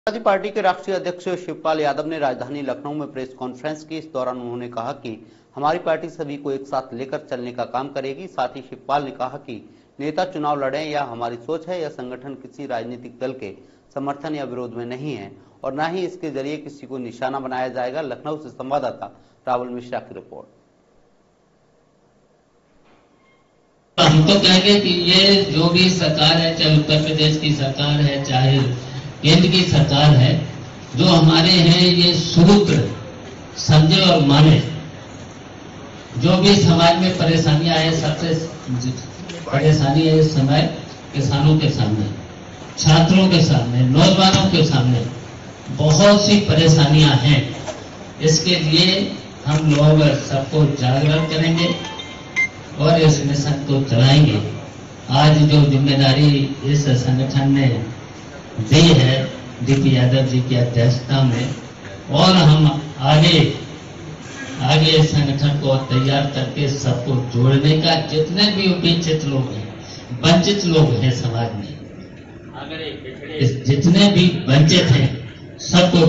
Samajwadi party के राष्ट्रीय अध्यक्ष शिवपाल यादव ने राजधानी लखनऊ में प्रेस कॉन्फ्रेंस की। इस दौरान उन्होंने कहा कि हमारी पार्टी सभी को एक साथ लेकर चलने का काम करेगी। साथ ही शिवपाल ने कहा कि नेता चुनाव लड़ें या हमारी सोच है, यह संगठन किसी राजनीतिक दल के समर्थन या विरोध में नहीं है और न ही इसके जरिए किसी को निशाना बनाया जाएगा। लखनऊ से संवाददाता राहुल मिश्रा की रिपोर्ट। हम तो कहेंगे कि ये जो भी सरकार है, चाहे उत्तर प्रदेश की सरकार है, चाहे केंद्र की सरकार है, जो हमारे हैं ये सूत्र समझे और माने। जो भी समाज में परेशानियां हैं, सबसे परेशानी है इस समय किसानों के सामने, छात्रों के सामने, नौजवानों के सामने बहुत सी परेशानियां हैं। इसके लिए हम लोग सबको जागरूक करेंगे और इस मिशन को चलाएंगे। आज जो जिम्मेदारी इस संगठन ने दी है डीपी यादव जी की अध्यक्षता में, और हम आगे इस संगठन को तैयार करके सबको जोड़ने का, जितने भी उपेक्षित लोग हैं, वंचित लोग हैं समाज में, जितने भी वंचित हैं, सबको